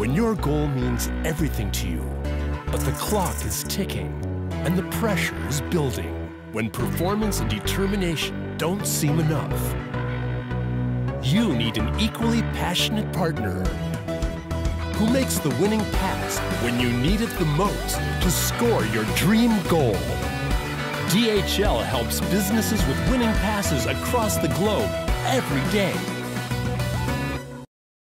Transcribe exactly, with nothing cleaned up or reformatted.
When your goal means everything to you, but the clock is ticking and the pressure is building. When performance and determination don't seem enough, you need an equally passionate partner who makes the winning pass when you need it the most to score your dream goal. D H L helps businesses with winning passes across the globe every day.